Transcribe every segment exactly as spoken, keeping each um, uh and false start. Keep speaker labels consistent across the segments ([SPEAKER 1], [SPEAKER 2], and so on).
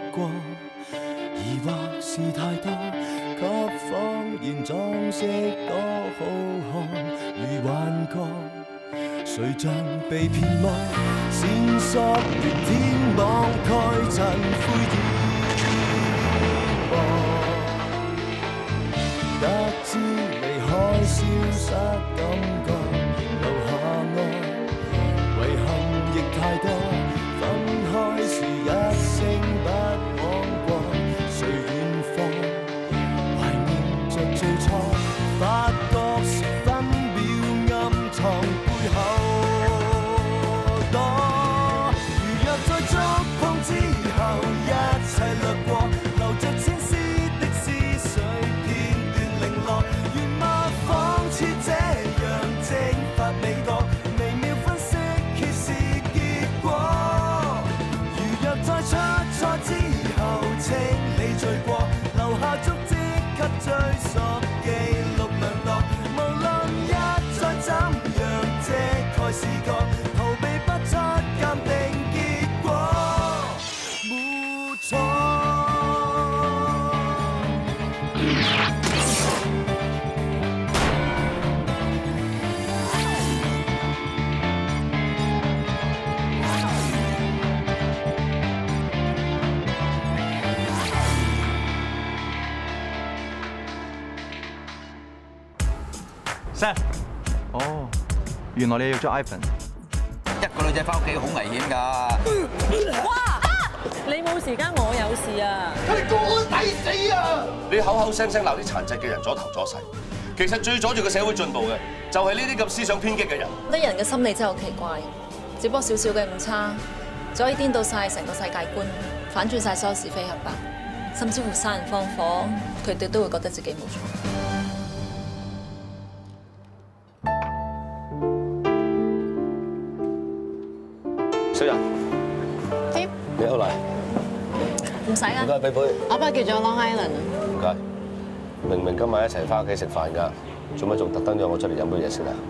[SPEAKER 1] 過，疑惑是太多，給謊言裝飾多好看，如幻覺，誰像被騙魔，線索如天網蓋塵灰煙波。得知離開消失感覺，留下愛，遺憾亦太多。分開時一聲不枉過，誰遠方懷念着最初，發覺是分秒暗藏背後多。如若再觸碰之後，一切掠過，留着千絲的思緒。似這樣蒸發未覺，微妙分析揭示結果。如若再出錯之後，清理罪過，留下足跡給追溯，記錄量度。無論一再怎樣遮蓋視覺，逃避不出鑑定結果，沒錯。
[SPEAKER 2] Sir， 哦，原來你約咗 Ivan。
[SPEAKER 3] 一個女仔翻屋企好危險㗎。
[SPEAKER 4] 哇！你冇時間，我有事啊！
[SPEAKER 5] 佢哋個抵死啊！
[SPEAKER 6] 你口口聲聲鬧啲殘疾嘅人阻頭阻勢，其實最阻住個社會進步嘅就係呢啲咁思想偏激嘅人。
[SPEAKER 7] 啲人嘅心理真係好奇怪，只不過少少嘅誤差，就可以顛倒晒成個世界觀，反轉晒所有是非黑白，甚至乎殺人放火，佢哋都會覺得自己冇錯。
[SPEAKER 8] 小人，
[SPEAKER 4] 點？
[SPEAKER 8] 你好嚟。
[SPEAKER 4] 唔使啊。
[SPEAKER 8] 唔該，俾杯。
[SPEAKER 4] 我爸叫做 Long Island 啊。
[SPEAKER 8] 唔該。明明今晚一齊翻屋企食飯㗎，做乜仲特登約我出嚟飲杯嘢先啊？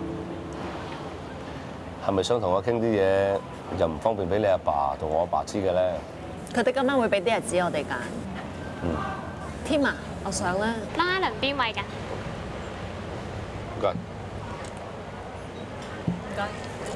[SPEAKER 8] 係咪想同我傾啲嘢，又唔方便俾你阿爸同我阿爸知嘅咧？
[SPEAKER 4] 佢哋今晚會俾啲日子我哋揀。
[SPEAKER 8] 嗯。
[SPEAKER 4] 添啊，我想咧。
[SPEAKER 9] Long Island 邊位㗎？
[SPEAKER 8] 唔該。
[SPEAKER 7] 唔該。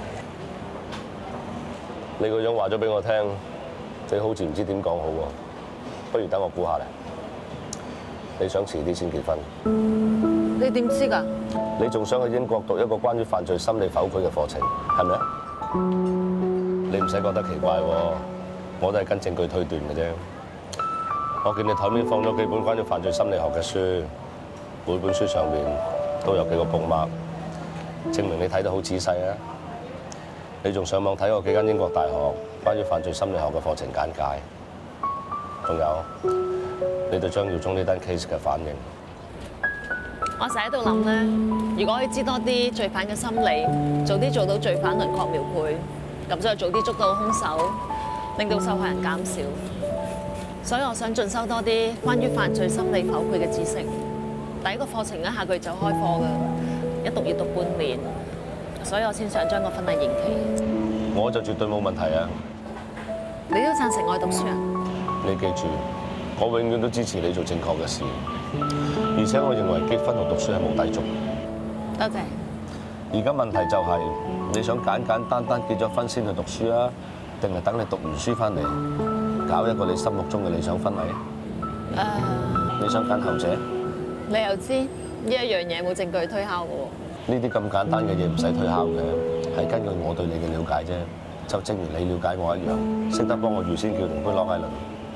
[SPEAKER 8] 你個樣話咗俾我聽，你好似唔知點講好喎，不如等我估下咧。你想遲啲先結婚？
[SPEAKER 4] 你點知㗎？
[SPEAKER 8] 你仲想去英國讀一個關於犯罪心理否決嘅課程，係咪啊？你唔使覺得奇怪喎，我都係跟證據推斷嘅啫。我見你台面放咗幾本關於犯罪心理學嘅書，每本書上面都有幾個 bookmark，證明你睇得好仔細啊！你仲上網睇過幾間英國大學關於犯罪心理學嘅課程簡介，仲有你對張耀忠呢單 case 嘅反應。
[SPEAKER 4] 我成日喺度諗咧，如果可以知多啲罪犯嘅心理，早啲做到罪犯輪廓描繪，咁再早啲捉到兇手，令到受害人減少。所以我想進修多啲關於犯罪心理否決嘅知識。第一個課程咧下個月就開課㗎，一讀要讀半年。所以我先想將個婚禮延期。
[SPEAKER 8] 我就絕對冇問題啊！
[SPEAKER 4] 你都贊成我去讀書啊？
[SPEAKER 8] 你記住，我永遠都支持你做正確嘅事，而且我認為結婚同讀書係冇抵觸。
[SPEAKER 4] 多謝。
[SPEAKER 8] 而家問題就係，你想簡簡單單結咗婚先去讀書啊，定係等你讀完書翻嚟搞一個你心目中嘅理想婚禮？誒。你想揀後者？
[SPEAKER 4] 你又知呢一樣嘢冇證據推敲嘅喎。
[SPEAKER 8] 呢啲咁簡單嘅嘢唔使推敲嘅，係根據我對你嘅了解啫。就正如你了解我一樣，識得幫我預先叫定杯 Long Island。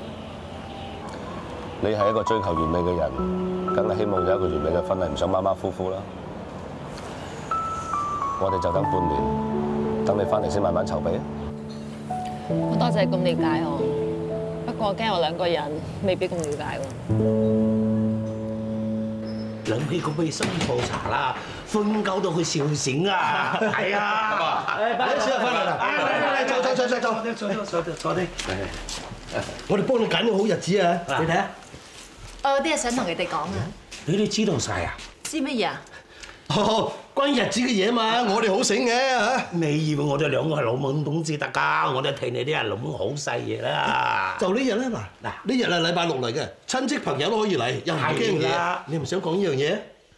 [SPEAKER 8] 你係一個追求完美嘅人，梗係希望有一個完美嘅婚禮，唔想馬馬虎虎啦。我哋就等半年，等你翻嚟先慢慢籌備。
[SPEAKER 4] 好多謝咁了解我，不過驚我兩個人未必咁了解喎。
[SPEAKER 5] 諗起個衛生泡茶啦，歡鳩到去笑醒啊！係啊！誒，快啲小日翻嚟啦！嚟嚟嚟，坐坐坐坐坐，坐坐坐坐啲。我哋幫你揀個好日子啊！你睇下。
[SPEAKER 7] 我有啲嘢想同你哋講啊。
[SPEAKER 5] 你哋知道晒啊？
[SPEAKER 7] 知乜嘢啊？
[SPEAKER 5] 哦，關於日子嘅嘢嘛，我哋好醒嘅嚇。你以為我哋兩個係老懵懂至得㗎？我哋睇你啲係老懵好細嘢啦。就呢日咧嗱嗱，呢日係禮拜六嚟嘅，親戚朋友都可以嚟，又唔驚嘢。你唔想講呢樣嘢？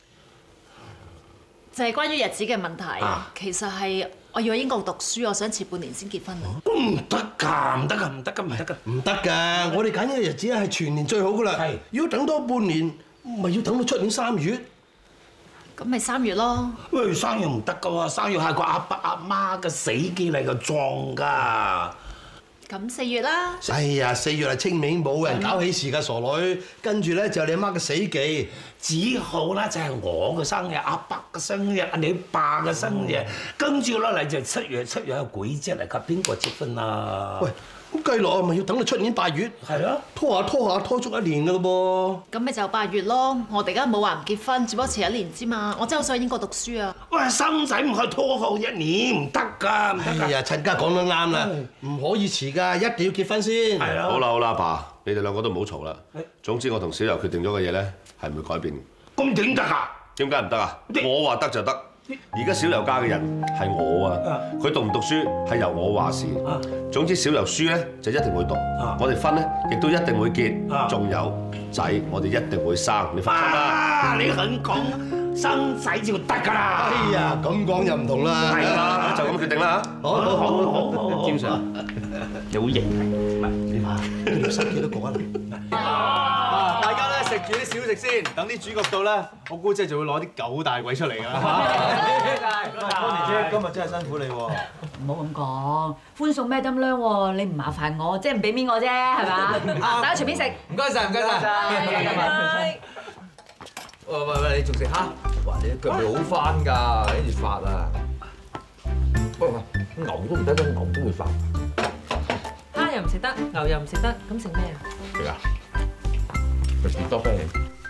[SPEAKER 7] 就係關於日子嘅問題。
[SPEAKER 5] 啊、
[SPEAKER 7] 其實係我要去英國讀書，我想遲半年先結婚啊。
[SPEAKER 5] 唔得㗎，唔得㗎，唔得㗎，唔得㗎，唔得㗎！我哋揀嘅日子係全年最好㗎啦。係，如果等多半年，咪要等到出年三月。
[SPEAKER 7] 咁咪三月咯。
[SPEAKER 5] 喂，三月唔得㗎喎，三月係個阿爸阿媽嘅死忌嚟嘅撞㗎。
[SPEAKER 7] 咁四月啦。
[SPEAKER 5] 哎呀，四月係清明，冇人搞喜事㗎，傻女。跟住咧就係你阿媽嘅死忌，只好啦就係我嘅生日、阿伯嘅生日、你爸嘅生日，跟住落嚟就七月，七月係鬼節嚟㗎，邊個結婚啊？喂！咁計落咪要等到出年八月，係啊，拖下拖下拖足一年㗎咯噃。
[SPEAKER 7] 咁咪就八月咯。我哋而家冇話唔結婚，只不過遲一年之嘛。我真係好想去英國讀書啊！
[SPEAKER 5] 喂，生仔唔可以拖後一年，唔得㗎，唔得㗎。哎呀，陳家講得啱啦，唔可以遲㗎，一定要結婚先。係啊。
[SPEAKER 8] 好啦好啦，阿爸，你哋兩個都唔好嘈啦。總之我同小柔決定咗嘅嘢咧，係唔會改變嘅。
[SPEAKER 5] 咁點得㗎？
[SPEAKER 8] 點解唔得啊？我話得就得。而家小柔家嘅人係我啊，佢讀唔讀書係由我話事。總之小柔書咧就一定會讀，我哋婚咧亦都一定會結，仲有仔我哋一定會生，你放心啦。
[SPEAKER 5] 你肯講生仔就得㗎啦。哎呀，咁講就唔同啦。係啦，
[SPEAKER 8] 就咁決定啦嚇。
[SPEAKER 5] 好好好好好。
[SPEAKER 2] 詹 Sir，你好型啊！
[SPEAKER 5] 你要生幾多個啊？
[SPEAKER 2] 大家咧食住啲小食先，等啲主角到咧，我姑姐就會攞啲九大簋出嚟㗎啦。Connie姐，今日真係辛苦你喎。
[SPEAKER 9] 唔好咁講，歡送咩燈亮喎？你唔麻煩我，即係唔俾面我啫，係嘛？大家隨便食。
[SPEAKER 2] 唔該晒，唔該晒。喂喂喂，你仲食蝦？哇！你腳味好翻㗎，跟住發啊！喂喂，牛都唔得，得牛都會發。
[SPEAKER 10] 蝦又唔食得，牛又唔食得，咁食咩啊？
[SPEAKER 2] 食啊！咪士多啤梨。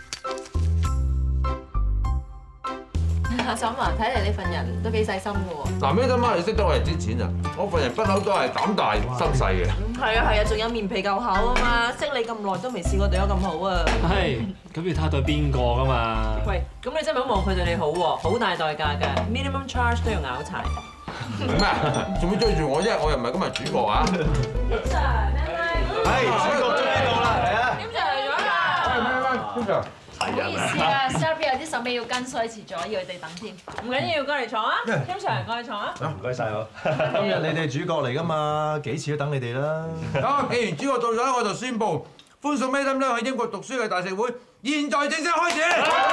[SPEAKER 7] 阿嬸啊，睇嚟你份人都幾細心㗎喎。
[SPEAKER 11] 嗱，咩得媽你識得我哋之前啊？我份人不嬲都係膽大心細嘅。
[SPEAKER 10] 係啊係啊，仲有面皮夠厚啊嘛！識你咁耐都未試過對我咁好啊！
[SPEAKER 12] 係，咁要睇對邊個㗎嘛？
[SPEAKER 10] 喂，咁你真係好望佢對你好喎，好大代價㗎 ，minimum charge 都要拗柴。
[SPEAKER 11] 咩啊？做咩追住我啫？我又唔係今日主角啊！
[SPEAKER 10] 點 Sir， 咩咩？
[SPEAKER 2] 係主角終於到啦，嚟啊！
[SPEAKER 10] 點 Sir 嚟咗啦？
[SPEAKER 11] 咩咩咩？點 Sir？
[SPEAKER 7] 唔好意思啊 ，Shelby 有啲手尾要跟，所以遲咗，要佢哋等添。
[SPEAKER 10] 唔緊要，過嚟坐啊！點 Sir 過嚟坐啊！
[SPEAKER 2] 唔該晒我。今日你哋主角嚟㗎嘛，幾次都等你哋啦。
[SPEAKER 11] 啊，既然主角到咗，我就宣布歡送 Madam 咧去英國讀書嘅大食會，現在正式開始。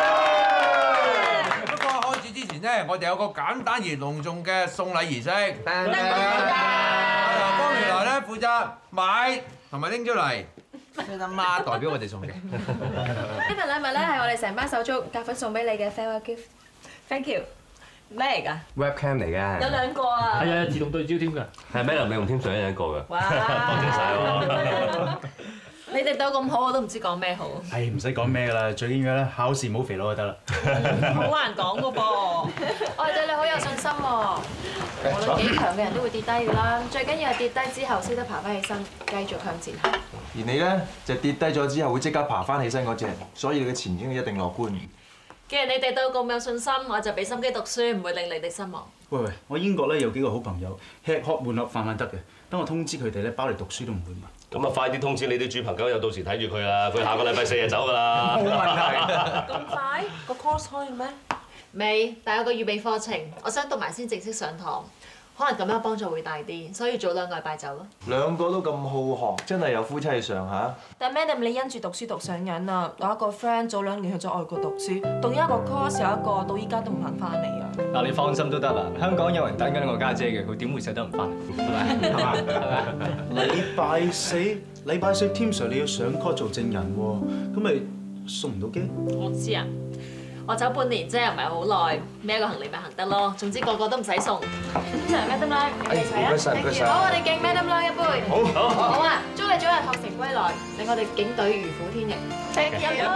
[SPEAKER 11] 不過開始之前咧，我哋有個簡單而隆重嘅送禮儀式。由方原來咧負責買同埋拎出嚟。Madam 媽代表我哋送嘅。
[SPEAKER 7] 呢份禮物咧係我哋成班手足夾份送俾你嘅 farewell gift。Thank you。咩嚟㗎
[SPEAKER 13] ？Webcam 嚟嘅。
[SPEAKER 7] 有兩個啊。
[SPEAKER 12] 係啊，自動對焦添㗎。
[SPEAKER 13] 係咩？你用添上一人一個㗎。
[SPEAKER 7] 哇！
[SPEAKER 13] 多謝晒喎。
[SPEAKER 7] 你哋對我咁好，我都唔知講咩好。
[SPEAKER 2] 唉，唔使講咩㗎啦，最緊要咧考試唔好肥佬就得啦。
[SPEAKER 10] 好難講㗎噃。
[SPEAKER 7] 我哋對你好有信心喎。無論幾強嘅人都會跌低㗎啦，最緊要係跌低之後識得爬翻起身，繼續向前行。
[SPEAKER 2] 而你咧就跌低咗之後會即刻爬翻起身嗰隻，所以你嘅前景一定樂觀。
[SPEAKER 7] 既然你哋對我咁有信心，我就俾心機讀書，唔會令你哋失望。
[SPEAKER 14] 喂喂，我英國咧有幾個好朋友，吃喝玩樂飯飯得嘅，等我通知佢哋咧，包你讀書都唔會問。
[SPEAKER 8] 咁啊，快啲通知你啲豬朋狗友，到時睇住佢啦。佢下個禮拜四就走㗎啦。
[SPEAKER 2] 冇問題。
[SPEAKER 10] 咁快？個 course 開嘅咩？
[SPEAKER 7] 未，但有個預備課程，我想讀埋先正式上堂。可能咁樣幫助會大啲，所以早兩個禮拜走咯。
[SPEAKER 2] 兩個都咁好學，真係有夫妻相嚇。
[SPEAKER 10] 但 Madam 你因住讀書讀上癮啦，我一個 friend 早兩年去咗外國讀書，讀一個 course 有一個到依家都唔肯翻嚟啊！
[SPEAKER 12] 嗱，你放心都得啦，香港有人等緊我家姐嘅，佢點會捨得唔翻？係咪？係嘛？
[SPEAKER 14] 禮拜四，禮拜四 Tim Sir 你要上 court 做證人喎，咁咪送唔到機？
[SPEAKER 7] 我知啊。我走半年啫，又唔係好耐，孭個行李咪行得咯。總之個個都唔使送。通常 Madam 啦，你哋齊啊！
[SPEAKER 8] 唔該曬，唔該曬。
[SPEAKER 7] 好，我哋敬 Madam 啦一杯。
[SPEAKER 2] 好，好，
[SPEAKER 7] 好啊！祝你早日學成歸來，令我哋警隊如虎添翼。Thank you。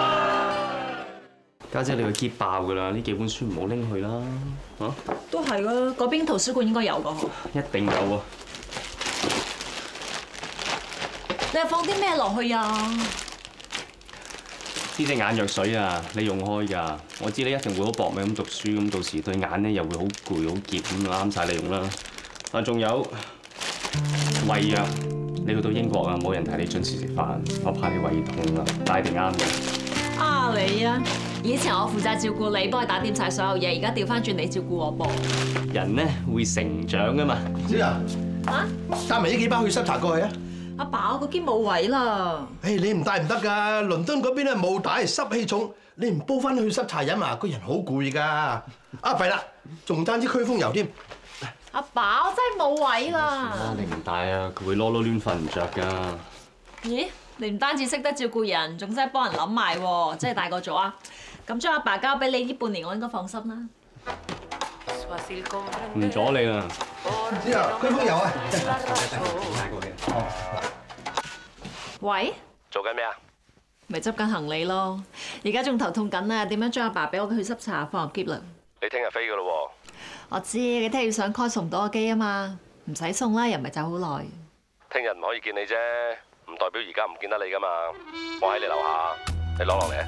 [SPEAKER 13] 家姐你個篋爆㗎啦，呢幾本書唔好拎去啦，嚇？
[SPEAKER 7] 都係㗎，嗰邊圖書館應該有㗎嗬。
[SPEAKER 13] 一定有喎。
[SPEAKER 7] 你係放啲咩落去啊？
[SPEAKER 13] 呢隻眼藥水啊，你用開㗎。我知你一定會好搏命咁讀書，咁到時對眼咧又會好攰好澀咁，啱晒你用啦。啊，仲有胃藥，你去到英國啊，冇人提你準時食飯，我怕你胃痛啊，但係一定啱嘅。
[SPEAKER 7] 啊你啊！以前我負責照顧你，幫你打掂晒所有嘢，而家調翻轉你照顧我噃。
[SPEAKER 13] 人咧會成長㗎嘛。
[SPEAKER 5] 小柔，
[SPEAKER 7] 啊？
[SPEAKER 5] 帶埋呢幾包去濕茶過去啊！
[SPEAKER 7] 阿爸，我個肩冇位啦。
[SPEAKER 5] 誒，你唔帶唔得㗎，倫敦嗰邊咧冇帶，濕氣重，你唔煲翻去濕茶飲啊，個人好攰㗎。啊弊啦，仲爭支驅風油添。
[SPEAKER 7] 阿爸，我真係冇位啦。
[SPEAKER 13] 啊，你唔帶啊，佢會囉囉攣瞓唔着㗎。
[SPEAKER 7] 咦？你唔單止識得照顧人，仲識得幫人諗埋喎，真係大個咗啊！咁將阿爸交俾你呢半年，我應該放心啦。
[SPEAKER 13] 唔阻你啦。
[SPEAKER 5] 之後驅風油啊！
[SPEAKER 7] 喂？
[SPEAKER 8] 做緊咩啊？
[SPEAKER 7] 咪執緊行李咯，而家仲頭痛緊啊！點樣將阿爸俾我去濕茶放入篋啦？
[SPEAKER 8] 你聽日飛㗎咯喎。
[SPEAKER 7] 我知你聽日要上 call 送唔到個機啊嘛，唔使送啦，又唔係走好耐。
[SPEAKER 8] 聽日唔可以見你啫，唔代表而家唔見得你㗎嘛。我喺你樓下，你攞落嚟啊！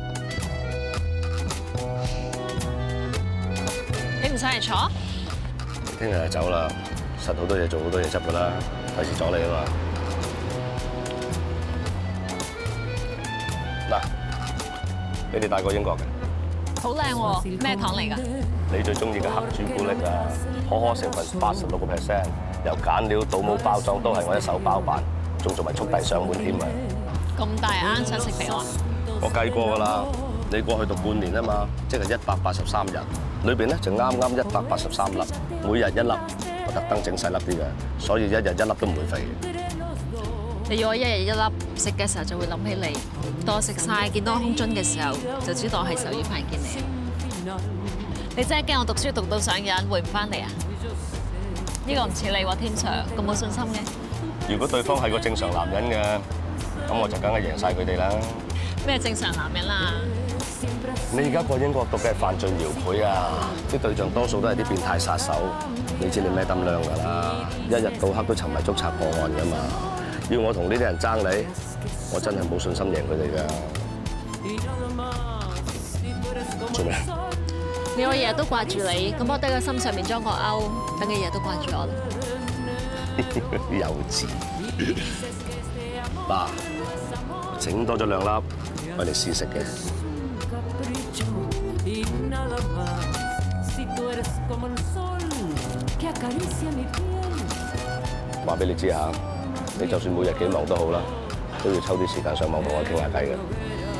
[SPEAKER 4] 你唔上嚟坐？
[SPEAKER 8] 聽日就走啦，實好多嘢做，好多嘢執㗎啦，費事阻你啊嘛。嗱，你哋帶過英國嘅？
[SPEAKER 4] 好靚喎，咩糖嚟㗎？
[SPEAKER 8] 你最中意嘅黑朱古力啊，可可成分八十六個 percent， 由揀料到冇包裝都係我一手包辦，仲做埋速遞上門添啊！
[SPEAKER 4] 咁大啱想食俾我？
[SPEAKER 8] 我計過㗎啦，你過去讀半年啊嘛，即係一百八十三日，裏邊咧就啱啱一百八十三粒，每日一粒，我特登整細粒啲嘅，所以一日一粒都唔會肥嘅。
[SPEAKER 4] 你要我一日一粒食嘅時候就會諗起你，當我食晒見到空樽嘅時候就知道我係壽衣飯見你。你真係驚我讀書讀到上癮會唔翻嚟啊？呢個唔似你喎，天 Sir 咁冇信心嘅。
[SPEAKER 8] 如果對方係個正常男人嘅，咁我就梗係贏晒佢哋啦。
[SPEAKER 4] 咩正常男人啊？
[SPEAKER 8] 你而家過英國讀嘅係犯罪搖賄啊！啲對象多數都係啲變態殺手，你知你咩膽量㗎啦？一日到黑都沉迷捉賊破案㗎嘛！要我同呢啲人爭你，我真係冇信心贏佢哋㗎。做咩？
[SPEAKER 4] 你我日日都掛住你，咁我喺個心上面裝個勾，等你日日都掛住我啦。
[SPEAKER 8] 幼稚。嗱，整多咗兩粒，我哋試食嘅。話俾你知下，你就算每日幾忙都好啦，都要抽啲時間上網同我傾下偈嘅。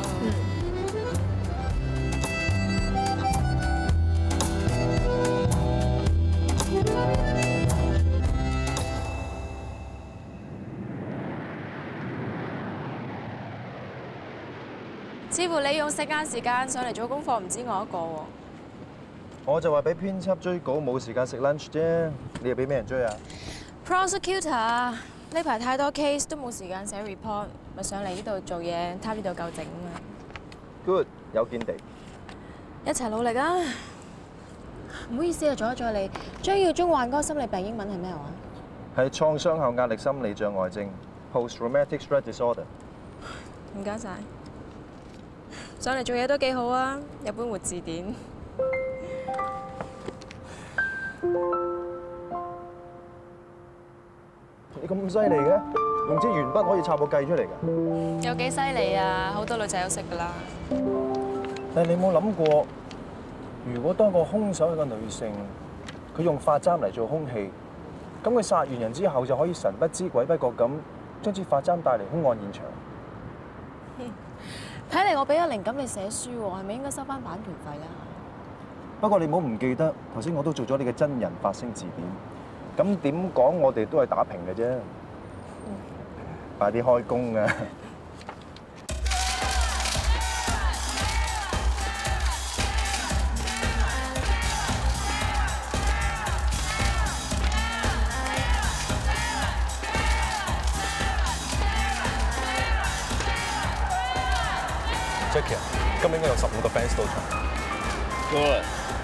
[SPEAKER 15] 似乎你用食晏時間上嚟做功課，唔止我一個喎。
[SPEAKER 16] 我就話俾編輯追稿冇時間食 lunch 啫，你又俾咩人追啊
[SPEAKER 15] ？Prosecutor 呢排太多 case 都冇時間寫 report，咪上嚟呢度做嘢，貪呢度夠整啊
[SPEAKER 16] ！Good， 有見地。
[SPEAKER 15] 一齊努力啊！唔好意思啊，阻一阻你。張耀宗患嗰個心理病英文係咩話？
[SPEAKER 16] 係創傷後壓力心理障礙症 （post-traumatic stress disorder）。
[SPEAKER 15] 唔該晒。上嚟做嘢都幾好啊，有本活字典。
[SPEAKER 16] 你咁犀利嘅，用支鉛筆可以插個計出嚟㗎？
[SPEAKER 15] 有幾犀利啊！好多女仔都識㗎啦。
[SPEAKER 16] 但係你有冇諗過，如果當個兇手係個女性，佢用髮簪嚟做兇器，咁佢殺完人之後就可以神不知鬼不覺咁將支髮簪帶嚟兇案現場。
[SPEAKER 15] 睇嚟我俾咗靈感你寫書喎，係咪應該收翻版權費啊？
[SPEAKER 16] 不過你唔好唔記得，頭先我都做咗你嘅真人發聲字典。咁點講，我哋都係打平嘅啫。嗯、快啲開工啊！Jackie， 今日應該有十五個 fans 到場。Good。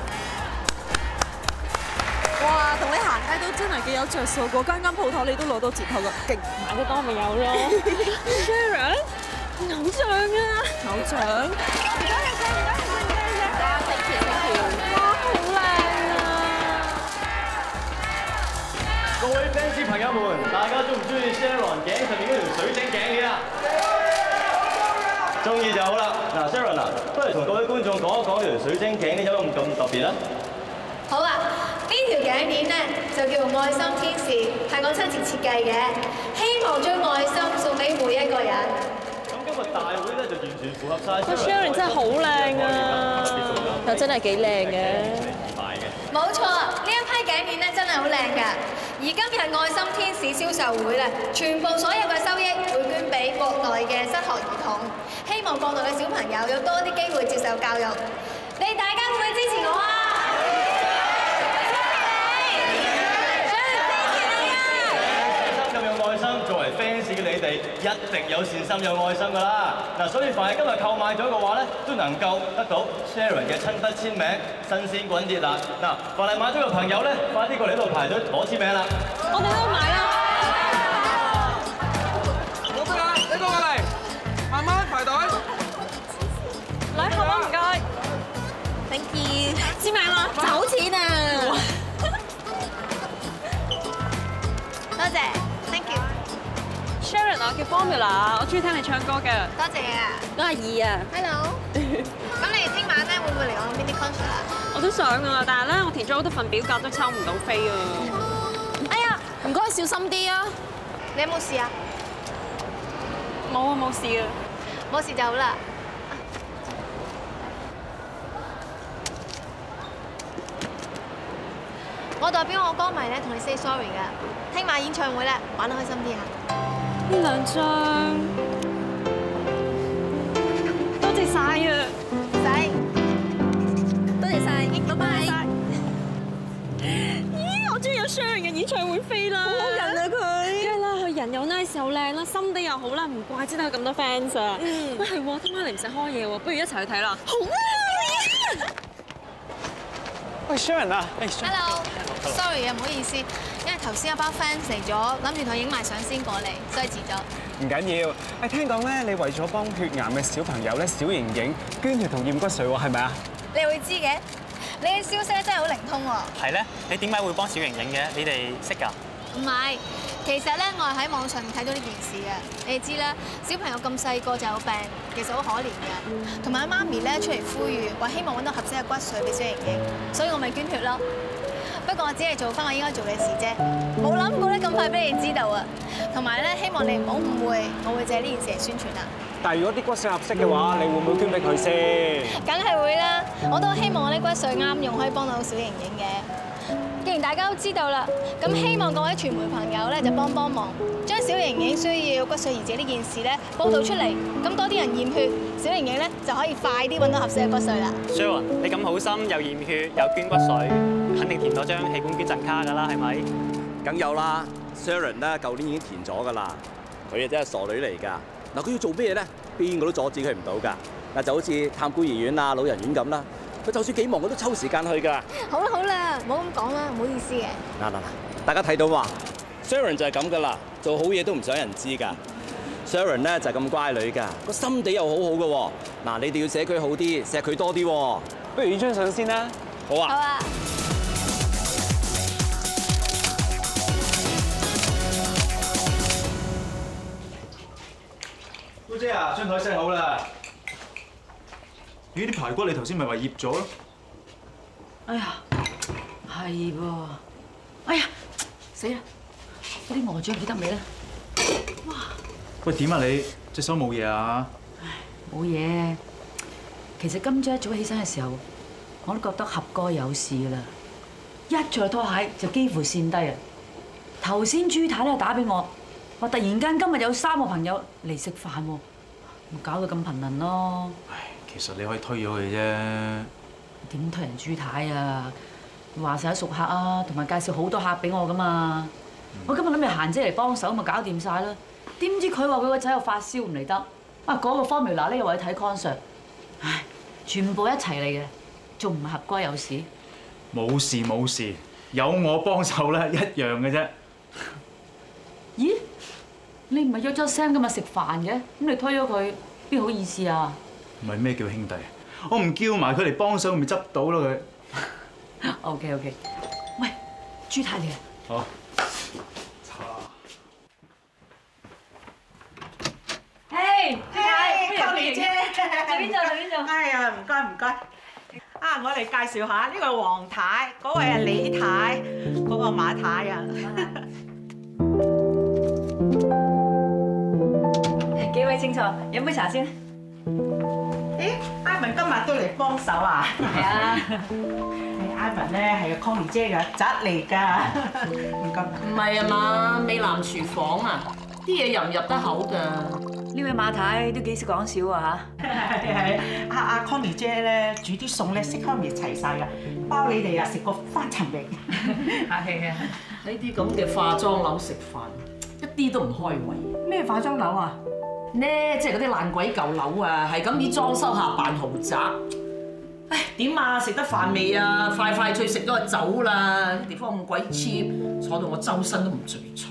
[SPEAKER 10] 哇！同你行街都真係幾有着數喎，間間鋪頭你都攞到折扣㗎，勁買得多咪有咯。Sharon，好
[SPEAKER 15] 像啊！
[SPEAKER 10] 偶像？
[SPEAKER 15] 唔該你食，唔該你食，唔該你食。食條食條，哇，好靚啊！
[SPEAKER 12] 各位 fans 朋友們，大家中唔中意 Sharon 頸上面嗰條水晶頸鏈啊？中意就好啦。嗱 ，Sharon 啊，不如同各位觀眾講一講呢條水晶頸鏈有冇咁特別啊？
[SPEAKER 17] 好啊，呢條頸鏈咧就叫做愛心天使，係我親自設計嘅，希望將愛心送俾每一個人。
[SPEAKER 12] 咁今日大會咧就完全符合晒。
[SPEAKER 15] 個 Sharon 真係好靚啊！又真係幾靚嘅。
[SPEAKER 17] 冇錯，呢一批頸鏈咧真係好靚㗎。而今日愛心天使銷售會咧，全部所有嘅收益會捐俾國內嘅失學兒童，希望國內嘅小朋友有多啲機會接受教育。你哋大家會唔會支持我啊？
[SPEAKER 12] 愛心作為 fans 嘅你哋，一定有善心有愛心㗎啦！嗱，所以凡係今日購買咗嘅話咧，都能夠得到 Sharon 嘅親筆簽名，新鮮滾熱辣！嗱，凡係買咗嘅朋友咧，快啲過嚟呢度排隊攞簽名啦！
[SPEAKER 15] 我哋都買啦！
[SPEAKER 11] 老闆啊，你過嚟，慢慢排隊。
[SPEAKER 15] 嚟，好唔該。Thank you。簽名啦，走錢啊！
[SPEAKER 17] 多謝。
[SPEAKER 15] Sharon 啊，叫 Formula，我中意聽你唱歌嘅。
[SPEAKER 17] 多謝啊！
[SPEAKER 15] 我係二啊。
[SPEAKER 17] Hello。咁你哋聽晚咧會唔會嚟我邊啲 concert 啊？
[SPEAKER 15] 我都想啊，但係咧我填咗好多份表格都抽唔到飛啊。
[SPEAKER 17] 哎呀，唔該小心啲啊！你有冇事啊？
[SPEAKER 15] 冇啊，冇事啊。
[SPEAKER 17] 冇事就好啦。我代表我歌迷咧同你 say sorry 㗎。聽晚演唱會咧玩得開心啲啊！
[SPEAKER 15] 呢兩張，多謝晒啊！
[SPEAKER 17] 唔使，多謝晒，拜拜。
[SPEAKER 15] 咦，我終於有 Sharon 嘅演唱會飛啦！好好人啊佢，梗係啦，佢人又 nice 又靚啦，心地又好啦，唔怪之得有咁多 fans 啊！嗯，喂係喎，聽晚你唔使開嘢喎，不如一齊去睇啦！好啊！
[SPEAKER 12] 喂 Sharon 啊，誒
[SPEAKER 17] Hello，sorry 啊，唔好意思。因為頭先有班 fans 嚟咗，諗住同佢影埋相先過嚟，所以遲咗。
[SPEAKER 18] 唔緊要，誒聽講咧，你為咗幫血癌嘅小朋友咧小盈盈捐血同驗骨髓喎，係咪啊？
[SPEAKER 17] 你會知嘅，你嘅消息真係好靈通喎。
[SPEAKER 19] 係咧，你點解會幫小盈盈嘅？你哋識㗎？
[SPEAKER 17] 唔係，其實咧我係喺網上面睇到呢件事嘅。你知啦，小朋友咁細個就有病，其實好可憐嘅。同埋媽咪咧出嚟呼籲，話希望揾到合適嘅骨髓俾小盈盈，所以我咪捐血咯。不過我只係做翻我應該做嘅事啫，冇諗過咧咁快俾你知道啊！同埋咧，希望你唔好誤會，我會借呢件事嚟宣傳啊！
[SPEAKER 18] 但係如果啲骨髓合適嘅話，你會唔會捐俾佢先？
[SPEAKER 17] 梗係會啦！我都希望我啲骨髓啱用，可以幫到小盈盈嘅。既然大家都知道啦，咁希望各位傳媒朋友咧就幫幫忙，將小盈盈需要骨髓移植呢件事咧報導出嚟，咁多啲人驗血，小盈盈咧就可以快啲揾到合適嘅骨髓啦。
[SPEAKER 19] Sharon，你咁好心又驗血又捐骨髓，肯定填咗張器官捐贈卡㗎啦，係咪？
[SPEAKER 20] 梗有啦 ，Sharon 咧舊年已經填咗㗎啦，佢啊真係傻女嚟㗎。嗱，佢要做咩嘢咧？邊個都阻止佢唔到㗎。嗱，就好似探孤兒院啊、老人院咁啦。佢就算幾忙，佢都抽時間去㗎。
[SPEAKER 17] 好啦好啦，唔好咁講啦，唔好意思嘅。
[SPEAKER 20] 嗱嗱嗱，大家睇到話 ，Sharon 就係咁㗎啦，做好嘢都唔想人知㗎。Sharon 咧就係咁乖女㗎，個心地又好好㗎喎。嗱，你哋要寫佢好啲，錫佢多啲喎。
[SPEAKER 18] 不如影張相先啦。
[SPEAKER 20] 好啊。
[SPEAKER 17] 好啊。
[SPEAKER 14] 姑姐啊，張台 set 好啦。咦？啲排骨你頭先咪話醃咗咯？
[SPEAKER 9] 哎呀，係噃！哎呀，死啦！嗰啲鵝掌記得未咧？哇！
[SPEAKER 14] 喂，點啊你？隻手冇嘢啊？
[SPEAKER 9] 唉，冇嘢。其實今朝一早起身嘅時候，我都覺得合該有事啦。一着拖鞋就幾乎跣低啊！頭先朱太咧打俾我，話突然間今日有三個朋友嚟食飯喎，咪搞到咁頻輪咯。
[SPEAKER 14] 唉，其實你可以推咗佢啫。
[SPEAKER 9] 點推人朱太啊？話晒熟客啊，同埋介紹好多客俾我噶嘛。嗯、我今日諗住閒姐嚟幫手，咪搞掂晒啦。點知佢話佢個仔又發燒唔嚟得，啊嗰個 Formula 咧又話去睇 concert， 唉，全部一齊嚟嘅，仲唔係合該有事？
[SPEAKER 14] 冇事冇事，有我幫手咧一樣嘅啫。
[SPEAKER 9] 咦？你唔係約咗 Sam 今日食飯嘅？咁你推咗佢， 邊好意思啊？
[SPEAKER 14] 唔係咩叫兄弟？我唔叫埋佢嚟幫手，咪執到咯佢。
[SPEAKER 9] OK OK。喂，朱太嚟啊！
[SPEAKER 14] 好。
[SPEAKER 9] 嘿，朱太，
[SPEAKER 21] hey, 秋蓮姐，
[SPEAKER 9] 做邊度？做邊度？
[SPEAKER 21] 哎呀，唔該唔該。啊，我嚟介紹下，呢個係黃太，嗰位係李太，嗰個馬太啊。
[SPEAKER 9] 幾位清楚，飲杯茶先。
[SPEAKER 21] 咦，Ivan今日都嚟幫手啊？係啊。Ivan 咧係個 Connie 姐嘅侄嚟㗎。唔該。
[SPEAKER 9] 唔係啊嘛，美男廚房啊，啲嘢入唔入得口㗎？呢位馬太都幾識講笑啊嚇！
[SPEAKER 21] 係係，阿阿 Connie 姐咧煮啲餸咧色香味齊晒㗎，包你哋啊食個翻尋味。
[SPEAKER 9] 客氣啊！呢啲咁嘅化妝樓食飯，一啲都唔開胃。
[SPEAKER 21] 咩化妝樓啊？
[SPEAKER 9] 呢即係嗰啲爛鬼舊樓啊，係咁以裝修下扮豪宅。唉，點啊？食得飯未啊？快快脆食咗就走啦！啲地方咁鬼 cheap，坐到我周身都唔聚財。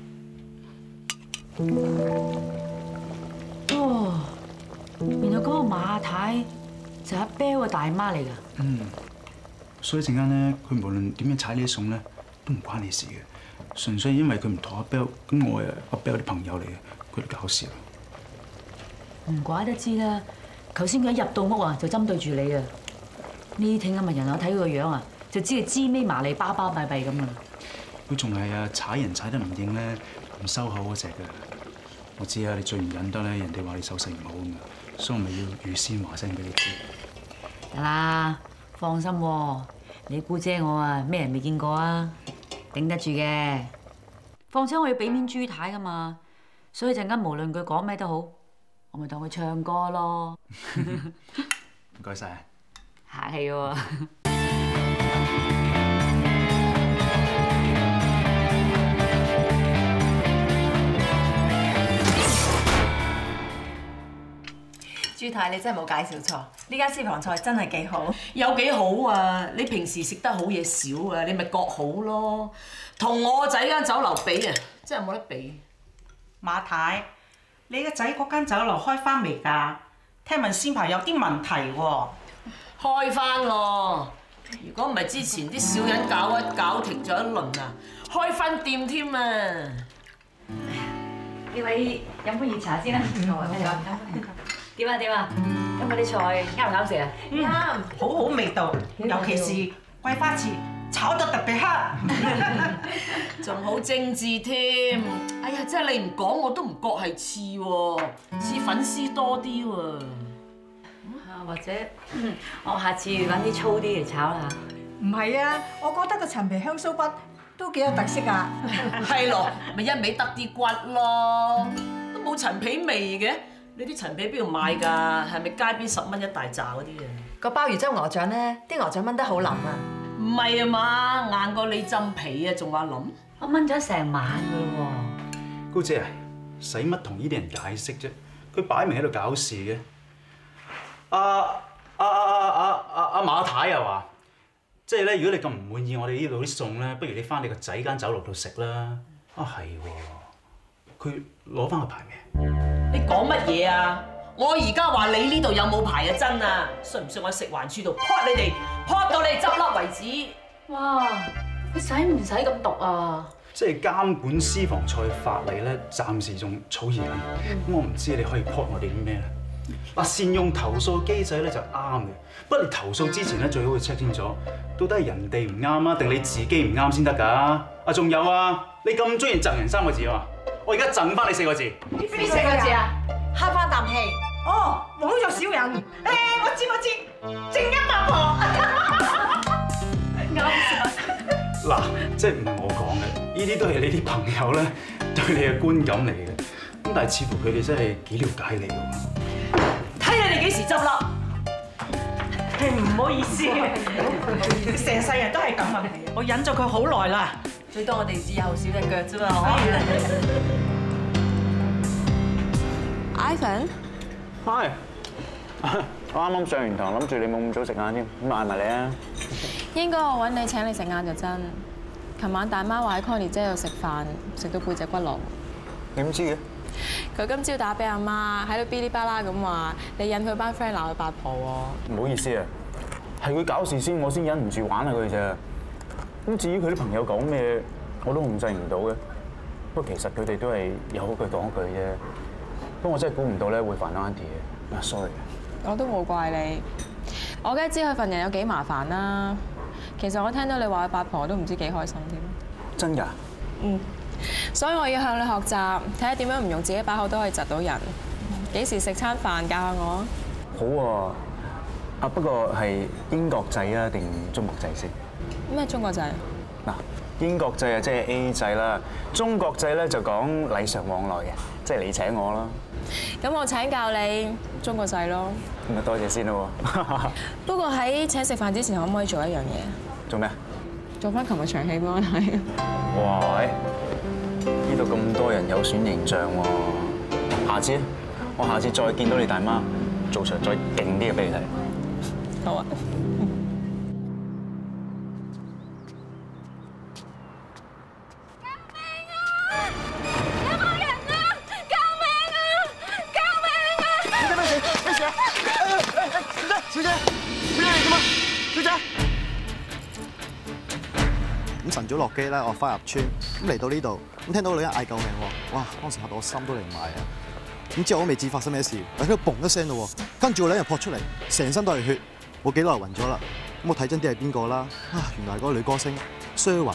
[SPEAKER 9] 哦，原來嗰個馬太就係阿 Bell 嘅大媽嚟㗎。
[SPEAKER 14] 嗯，所以陣間咧，佢無論點樣踩呢啲餸咧，都唔關你事嘅，純粹係因為佢唔妥阿 Bell，咁我係阿 Bell 啲朋友嚟嘅，佢哋搞笑。
[SPEAKER 9] 唔怪得知啦，頭先佢一入到屋啊，就針對住你啊！呢啲聽今日人啊，睇佢個樣啊，就知佢知尾麻利巴巴閉閉咁啊！
[SPEAKER 14] 佢仲係啊踩人踩得唔應咧，唔收口嗰隻㗎。我知啊，你最唔忍得咧，人哋話你手勢唔好咁啊，所以我咪要預先話聲俾你知。
[SPEAKER 9] 得啦，放心喎，你姑姐我啊，咩人未見過啊，頂得住嘅。況且我要俾面朱太㗎嘛，所以陣間無論佢講咩都好，我咪當佢唱歌咯。
[SPEAKER 14] 唔該晒。
[SPEAKER 9] 客氣喎。
[SPEAKER 21] 朱太，你真係冇介紹錯，呢間私房菜真係幾好。
[SPEAKER 9] 有幾好啊？你平時食得好嘢少啊，你咪覺好咯。同我仔間酒樓比啊，真係冇得比。
[SPEAKER 21] 馬太，你個仔嗰間酒樓開翻未㗎？聽聞先排有啲問題喎。
[SPEAKER 9] 開翻咯！如果唔係之前啲小人搞一搞停咗一輪啊，開翻店添啊！呢位飲杯熱茶先啦。好啊，飲飲。點啊點啊？今日啲菜啱唔啱食啊？
[SPEAKER 21] 啱，好好味道，尤其是桂花翅炒得特別黑，
[SPEAKER 9] 仲好精緻添。哎呀，真係你唔講我都唔覺係似喎，似粉絲多啲喎。啊，或者我下次揾啲粗啲嚟炒啦。
[SPEAKER 21] 唔係啊，我覺得個陳皮香酥骨都幾有特色啊。
[SPEAKER 9] 係咯，咪一味得啲骨咯，都冇陳皮味嘅。你啲陳皮邊度買㗎？係咪街邊十蚊一大紮嗰啲啊？
[SPEAKER 10] 個鮑魚汁鵝掌咧，啲鵝掌炆得好腍啊！
[SPEAKER 9] 唔係啊嘛，硬過你浸皮啊，仲話腍？我炆咗成晚㗎喎。
[SPEAKER 14] 姑姐啊，使乜同呢啲人解釋啫？佢擺明喺度搞事嘅。阿阿阿阿阿阿阿馬太又話，即係咧，如果你咁唔滿意我哋呢度啲餸咧，不如你翻你個仔間酒樓度食啦。啊係喎，佢攞翻個牌未？
[SPEAKER 9] 你講乜嘢啊？我而家話你呢度有冇牌啊？真啊！信唔信我食環署度撲你哋，撲到你哋執笠為止？哇！你使唔使咁毒啊？
[SPEAKER 14] 即係監管私房菜法例咧，暫時仲草擬緊。咁我唔知你可以撲我哋啲咩咧？嗱，善用投訴機制咧就啱嘅，不過你投訴之前咧最好去 check 清楚，到底係人哋唔啱啊，定你自己唔啱先得㗎？啊，仲有啊，你咁中意贈人三個字啊嘛？我而家贈翻你四個字。
[SPEAKER 21] 邊四個字啊？慳翻啖氣。哦，枉咗小人。誒，我知我知，正一八婆。啱晒。
[SPEAKER 14] 嗱，即係唔係我講嘅，呢啲都係你啲朋友咧對你嘅觀感嚟嘅。咁但係似乎佢哋真係幾了解你喎。
[SPEAKER 9] 睇你哋幾時執笠？
[SPEAKER 21] 唔好意思，成世人都係咁啊！我忍咗佢好耐啦。
[SPEAKER 10] 最多我哋只有少隻腳啫嘛。
[SPEAKER 18] Ivan， Hi， 我啱啱上完堂，諗住你冇咁早食晏添，咁嗌埋你啊。
[SPEAKER 7] 應該我揾你請你食晏就真。琴晚大媽話喺 Connie 姐度食飯，食到背脊骨落。
[SPEAKER 18] 你點知嘅？
[SPEAKER 10] 佢今朝打俾阿媽，喺度嗶哩吧啦咁話，你引佢班 friend 鬧佢八婆喎。
[SPEAKER 14] 唔好意思啊，係佢搞事先，我先忍唔住玩下佢咋。咁至於佢啲朋友講咩，我都控制唔到嘅。不過其實佢哋都係有一句講一句啫。不過我真係估唔到咧會煩 Auntie 嘅。啊 ，sorry。
[SPEAKER 10] 我都冇怪你，我梗係知佢份人有幾麻煩啦。其實我聽到你話佢八婆都唔知幾開心添。
[SPEAKER 14] 真㗎？
[SPEAKER 10] 嗯。所以我要向你學習，睇下點樣唔用自己把口都可以窒到人。幾時食餐飯教下我？
[SPEAKER 14] 好喎。啊，不過係英國制啊定中國制先？
[SPEAKER 10] 咩中國制？
[SPEAKER 14] 嗱，英國制啊即係 A 制啦，中國制咧就講禮尚往來嘅，即係你請我啦。
[SPEAKER 10] 咁我請教你中國制咯。
[SPEAKER 14] 咁啊多謝先咯喎。
[SPEAKER 10] 不過喺請食飯之前，可唔可以做一樣嘢？
[SPEAKER 14] 做咩？
[SPEAKER 10] 做翻琴日場戲俾我睇。
[SPEAKER 14] 哇！呢度咁多人有損形象喎，下次我下次再見到你大媽，做場再勁啲嘅俾你睇。
[SPEAKER 10] 好啊。
[SPEAKER 1] 小姐，小姐你點啊？小姐，咁晨早落機啦，我翻入村，咁嚟到呢度，咁聽到個女人嗌救命喎，哇！當時嚇到我心都離埋啊！咁之後我都未知發生咩事，喺度嘣一聲咯，跟住個女人撲出嚟，成身都係血，冇幾耐暈咗啦。咁我睇真啲係邊個啦？啊，原來係嗰個女歌星薛雲。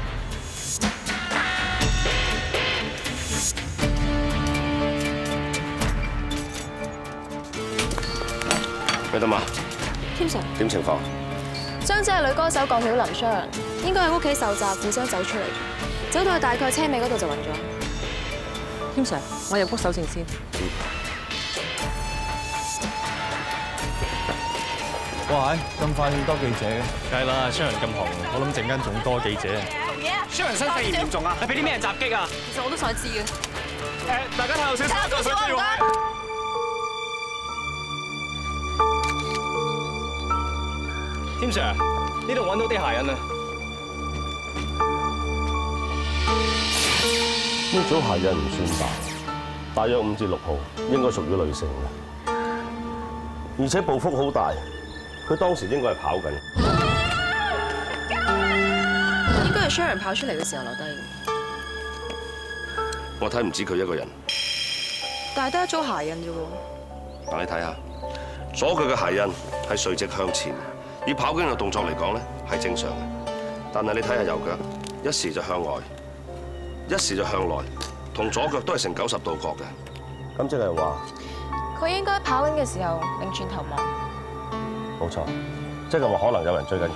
[SPEAKER 8] 咩得嘛？
[SPEAKER 7] 添 Sir，
[SPEAKER 8] 點情況？
[SPEAKER 7] 張姐係女歌手郭曉琳 Sharon， 應該喺屋企受襲，負傷走出嚟，走到去大概車尾嗰度就暈咗。
[SPEAKER 10] 添 Sir， 我入屋搜證先。
[SPEAKER 16] 哇！咁快咁多記者嘅？
[SPEAKER 19] 梗係啦 ，Sharon 咁紅，我諗陣間仲多記者。Sharon 新肺炎嚴重啊！係俾啲咩人襲擊啊？
[SPEAKER 15] 其實我都想知嘅。
[SPEAKER 19] 誒，大家睇後小心，小心啲喎。添 Sir， 呢度揾到啲鞋印啊！
[SPEAKER 8] 呢組鞋印唔算大，大約五至六號，應該屬於女性嘅，而且步幅好大，佢當時應該係跑緊。
[SPEAKER 10] 應該係 Sharon 跑出嚟嘅時候留低。
[SPEAKER 8] 我睇唔止佢一個人，
[SPEAKER 10] 但係得一組鞋印啫喎。
[SPEAKER 8] 嗱，你睇下，左腳嘅鞋印係垂直向前。以跑緊嘅動作嚟講咧，係正常嘅。但係你睇下右腳，一時就向外，一時就向內，同左腳都係成九十度角嘅。咁即係話，
[SPEAKER 10] 佢應該跑緊嘅時候擰轉頭望。
[SPEAKER 8] 冇錯，即係話可能有人追緊佢。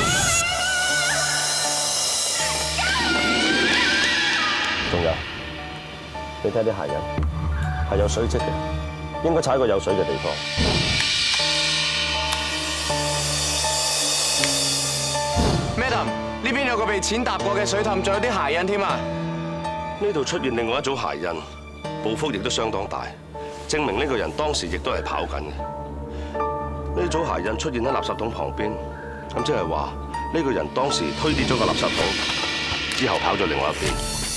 [SPEAKER 8] 仲有，你睇啲鞋印係有水跡嘅，應該踩過有水嘅地方。
[SPEAKER 18] Madam， 呢邊有個被錢踏過嘅水凼，仲有啲鞋印添啊！
[SPEAKER 8] 呢度出現另外一組鞋印，步幅亦都相當大，證明呢個人當時亦都係跑緊嘅。呢組鞋印出現喺垃圾桶旁邊，咁即係話呢個人當時推跌咗個垃圾桶，之後跑咗另外一邊。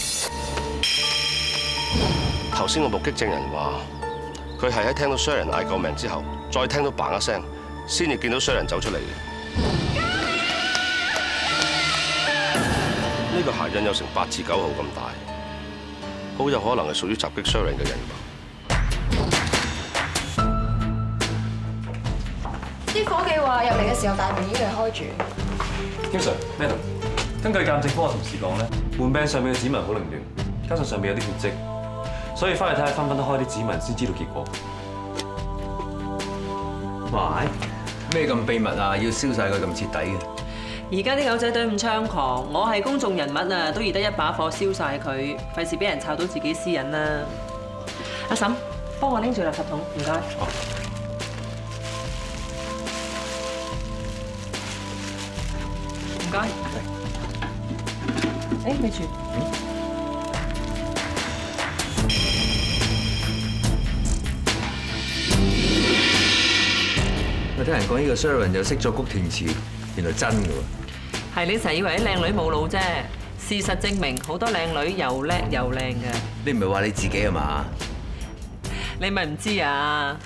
[SPEAKER 8] 頭先個目擊證人話，佢係喺聽到 Sharon 嗌救命之後，再聽到嘭一聲，先至見到 Sharon 走出嚟嘅。呢個鞋印有成八至九號咁大，好有可能係屬於襲擊 Sharon 嘅人。
[SPEAKER 7] 啲伙計話入嚟嘅時候大門已經係開住。
[SPEAKER 22] Kim Sir，Madam， 根據鑑證科嘅同事講咧，門柄上面嘅指紋好凌亂，加上上面有啲血跡，所以翻去睇下分唔分得開啲指紋先知道結果。
[SPEAKER 2] 喂，咩咁秘密啊？要燒晒佢咁徹底嘅？
[SPEAKER 23] 而家啲狗仔隊咁猖狂，我係公眾人物啊，都易得一把火燒晒佢，費事俾人抄到自己私隱啦。阿嬸，幫我拎住垃圾桶，唔該。唔該。誒，咪住。
[SPEAKER 2] 我聽人講呢個 Sharon 又識作曲填詞，原來真嘅喎。
[SPEAKER 23] 係你成日以為啲靚女冇腦啫， 事實證明，好多靚女又叻又靚嘅。
[SPEAKER 2] 你唔係話你自己啊嘛？
[SPEAKER 23] 你咪唔知啊？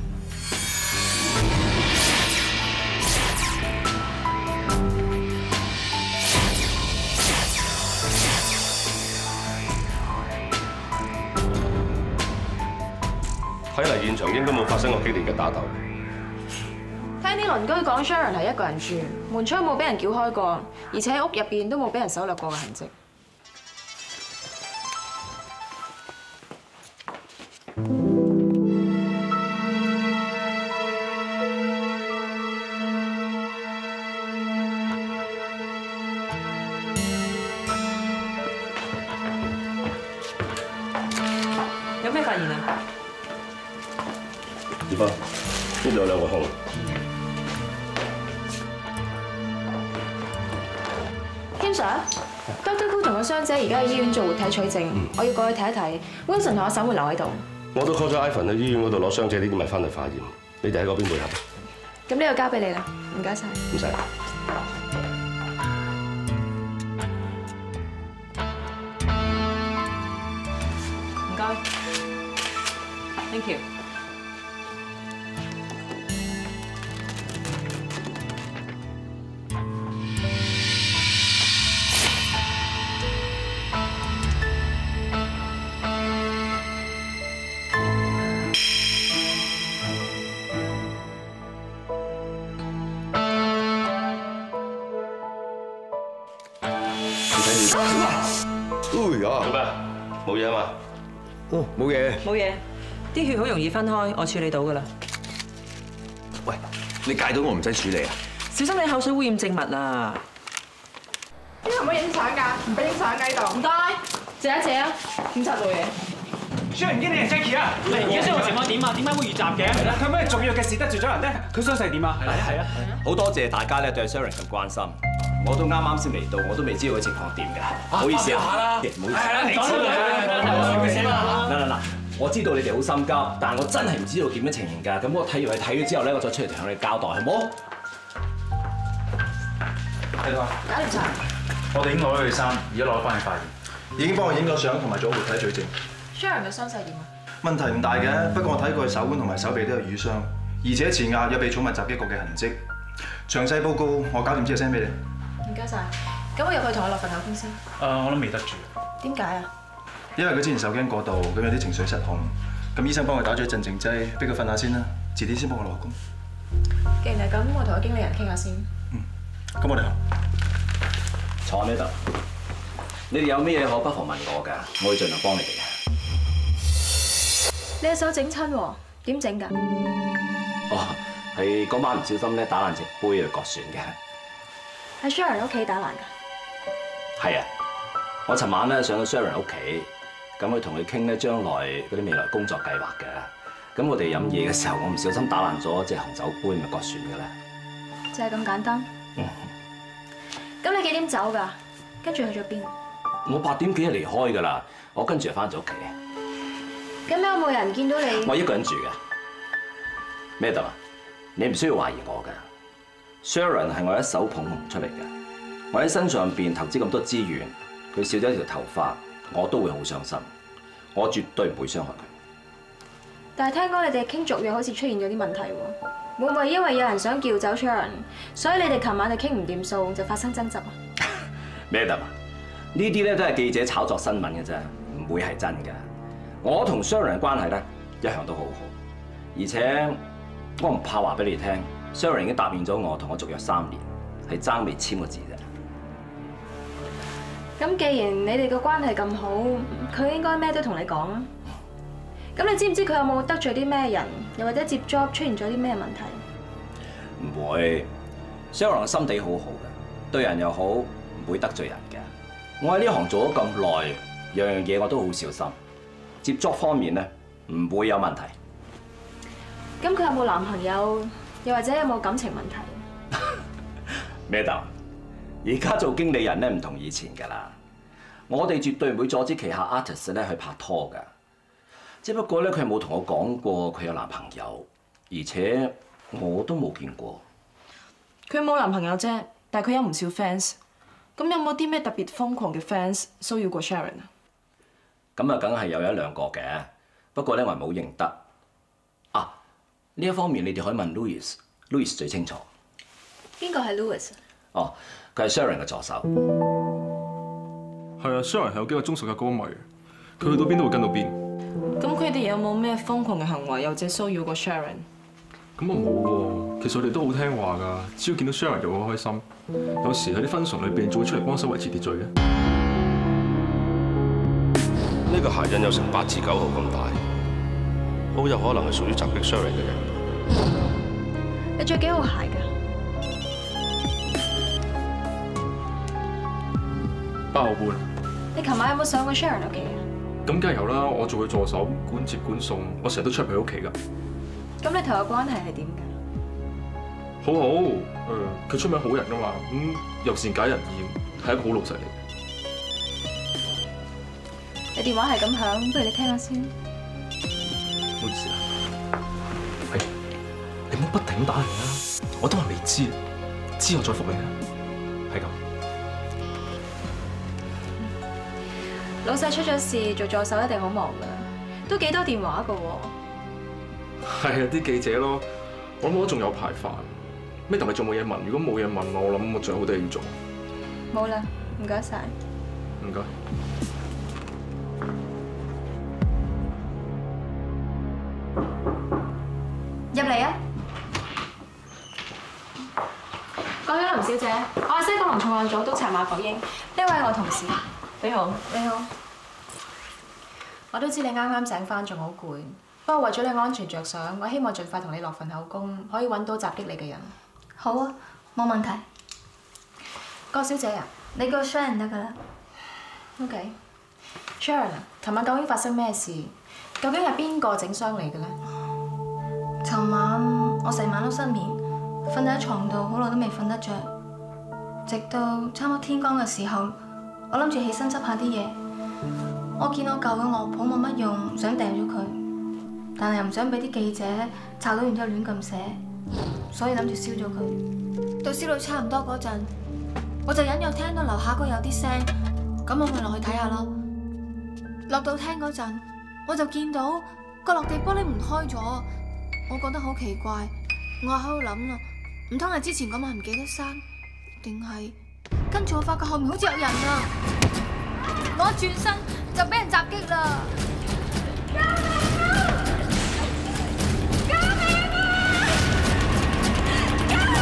[SPEAKER 8] 睇嚟現場應該冇發生過激烈嘅打鬥。
[SPEAKER 10] 聽啲鄰居講 Sharon 係一個人住，門窗冇俾人撬開過，而且喺屋入邊都冇俾人搜掠過嘅痕跡。
[SPEAKER 23] 有咩發現啊？
[SPEAKER 8] 葉芬，呢度有兩個胸。
[SPEAKER 10] Kim Sir，Doctor Koo 同個傷者而家喺醫院做活體取證，我要過去睇一睇。Wilson 同阿嬸會留喺度。
[SPEAKER 8] 我都 call 咗 Ivan 去醫院嗰度攞傷者呢啲物翻嚟化驗，你哋喺嗰邊配合。
[SPEAKER 10] 咁呢個交俾你啦，唔該晒。
[SPEAKER 8] 唔使。
[SPEAKER 23] 唔該 ，thank you。
[SPEAKER 8] 做咩？冇嘢啊嘛？
[SPEAKER 2] 哦，冇嘢。
[SPEAKER 23] 冇嘢，啲血好容易分開，我處理到噶啦。
[SPEAKER 2] 喂，你戒到我唔使處理啊？
[SPEAKER 23] 小心你口水污染證物啊！
[SPEAKER 10] 呢度唔可以影相㗎，唔俾影相㗎呢度。唔該，借一借啊，檢查做嘢。
[SPEAKER 18] 張唔經理係 Jackie 啊！而家呢個情況點啊？點解會遇襲嘅？佢咩重要嘅事得罪咗人咧？佢傷勢點啊？係啊係啊！
[SPEAKER 20] 好多謝大家咧對 Sharon 咁關心。我都啱啱先嚟到，我都未知道佢情況點㗎。唔好意思啊，唔好意思。係啦，你知啦。嗱嗱嗱，我知道你哋好心急，但係我真係唔知道點樣情形㗎。咁我睇完佢睇咗之後咧，我再出嚟同你交代，好唔好？
[SPEAKER 16] 喺度啊！
[SPEAKER 10] 搞掂晒。
[SPEAKER 16] 我哋已經攞咗佢衫，而家攞翻去化驗，已經幫我影咗相同埋做活體取證。
[SPEAKER 10] Sharon 嘅傷勢點啊？
[SPEAKER 16] 問題唔大嘅，不過我睇過佢手腕同埋手臂都有瘀傷，而且前額有被寵物襲擊過嘅痕跡。詳細報告我搞掂之後 send 俾你。
[SPEAKER 10] 唔該晒。咁我入去同佢落份口供先。
[SPEAKER 14] 誒，我都未得住。
[SPEAKER 10] 點解啊？
[SPEAKER 16] 因為佢之前受驚過度，咁有啲情緒失控，咁醫生幫佢打咗一鎮靜劑，俾佢瞓下先啦，遲啲先幫我落工。
[SPEAKER 10] 既然係咁，我同個經理人傾下先。
[SPEAKER 16] 嗯，咁我哋
[SPEAKER 20] 坐喺呢度。你哋有咩嘢可不妨問我㗎，我會盡量幫你哋嘅。
[SPEAKER 10] 你隻手整親喎，點整㗎？
[SPEAKER 20] 哦，係嗰晚唔小心咧打爛隻杯啊，割損嘅。
[SPEAKER 10] 喺 Sharon 屋企打爛㗎？
[SPEAKER 20] 係啊，我尋晚咧上到 Sharon 屋企，咁佢同佢傾咧將來嗰啲未來工作計劃嘅。咁我哋飲嘢嘅時候，我唔小心打爛咗隻紅酒杯，咪割損㗎啦。
[SPEAKER 10] 就係咁簡單。
[SPEAKER 20] 嗯。
[SPEAKER 10] 咁你幾點走㗎？跟住去咗邊？
[SPEAKER 20] 我八點幾就離開㗎啦，我跟住就翻咗屋企。
[SPEAKER 10] 咁有冇人見到你？
[SPEAKER 20] 我一個人住嘅。咩度啊？你唔需要懷疑我㗎。Sharon 係我一手捧紅出嚟嘅，我喺身上邊投資咁多資源，佢少咗一條頭髮，我都會好傷心。我絕對唔會傷害佢。
[SPEAKER 10] 但係聽講你哋傾續約好似出現咗啲問題喎，會唔會因為有人想叫走 Sharon，所以你哋琴晚就傾唔掂數，就發生爭執啊？
[SPEAKER 20] 咩度啊？呢啲咧都係記者炒作新聞嘅啫，唔會係真㗎。我同 Sharon 嘅關係咧一向都好好，而且我唔怕話俾你聽 ，Sharon 已經答應咗我同我續約三年，係爭未簽個字啫。
[SPEAKER 10] 咁既然你哋個關係咁好，佢應該咩都同你講啊。咁你知唔知佢有冇得罪啲咩人，又或者接 job 出現咗啲咩問題？
[SPEAKER 20] 唔會 ，Sharon 嘅心地好好嘅，對人又好，唔會得罪人嘅。我喺呢行做咗咁耐，樣樣嘢我都好小心。接觸方面咧，唔會有問題。
[SPEAKER 10] 咁佢有冇男朋友，又或者有冇感情問題？
[SPEAKER 20] 咩豆？而家做經理人咧唔同以前㗎啦。我哋絕對唔會阻止旗下 artist 咧去拍拖㗎。只不過咧，佢冇同我講過佢有男朋友，而且我都冇見過。
[SPEAKER 10] 佢冇男朋友啫，但係佢有唔少 fans。
[SPEAKER 23] 咁有冇啲咩特別瘋狂嘅 fans 騷擾過 Sharon 啊？
[SPEAKER 20] 咁啊，梗係有一兩個嘅，不過咧我係冇認得。啊，呢一方面你哋可以問 Louis，Louis 最清楚。
[SPEAKER 7] 邊個係 Louis 啊？
[SPEAKER 20] 哦，佢係 Sharon 嘅助手。
[SPEAKER 3] 係啊 ，Sharon 係有幾個忠實嘅歌迷，佢去到邊都會跟到邊。
[SPEAKER 23] 咁佢哋有冇咩瘋狂嘅行為，又或者騷擾過 Sharon？
[SPEAKER 3] 咁啊冇喎，其實佢哋都好聽話㗎，只要見到 Sharon 就會好開心。有時喺啲 function 裏邊仲會出嚟幫手維持秩序嘅。
[SPEAKER 8] 呢個鞋印有成八至九號咁大，好有可能係屬於襲擊 Sharon 嘅人。
[SPEAKER 10] 你着幾號鞋㗎？
[SPEAKER 3] 八號半。
[SPEAKER 10] 你琴晚有冇上過 Sharon 屋企啊？
[SPEAKER 3] 咁梗係有啦，我做佢助手，管接管送，我成日都出入佢屋企㗎。
[SPEAKER 10] 咁你同佢關係係點㗎？
[SPEAKER 3] 好好，誒，佢出名好人㗎嘛，咁友善解人意，係一個好老實嚟嘅。
[SPEAKER 10] 你電話係咁響，不如你聽下先。
[SPEAKER 3] 唔好意思啊，係你唔好不停咁打嚟啦，我都係未知，之後再覆你啦，係咁。
[SPEAKER 10] 老細出咗事，做助手一定好忙㗎，都幾多電話㗎喎。
[SPEAKER 3] 係啊，啲記者咯，我諗我仲有排煩。咩同咪仲冇嘢問？如果冇嘢問我，我諗我仲有好多嘢要做。
[SPEAKER 10] 冇啦，唔該晒。
[SPEAKER 3] 唔該。
[SPEAKER 10] 入嚟啊！各位林小姐，我係西九龍重案組督察馬國英，呢位係我同事。
[SPEAKER 23] 你好，
[SPEAKER 10] 你好。我都知你啱啱醒返，仲好攰。不過為咗你安全着想，我希望盡快同你落份口供，可以揾到襲擊你嘅人。好啊，冇問題。郭小姐啊，你叫 Sharon 得㗎啦。OK。Sharon 啊，琴晚究竟發生咩事？究竟係邊個整傷你嘅咧？尋晚我成晚都失眠，瞓喺床度好耐都未瞓得着，直到差唔多天光嘅時候，我諗住起身執下啲嘢，我見到舊嘅樂譜冇乜用，想掉咗佢，但係又唔想俾啲記者抄到然之後亂咁寫，所以諗住燒咗佢。到燒到差唔多嗰陣，我就隱約聽到樓下嗰有啲聲，咁我咪落去睇下咯。落到廳嗰陣，我就見到個落地玻璃門開咗。我覺得好奇怪，我喺度諗啦，唔通係之前嗰晚唔記得閂，定係跟住我發覺後面好似有人啊！我一轉身就俾人襲擊啦！救命啊！救命